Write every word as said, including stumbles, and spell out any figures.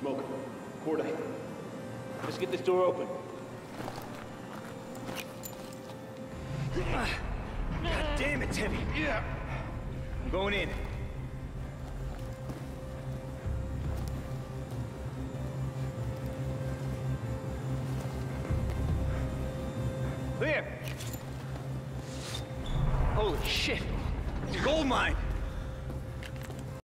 Smoke. Cordite. Let's get this door open. God damn, it's heavy. Yeah. I'm going in. Clear. Holy shit. It's a gold mine.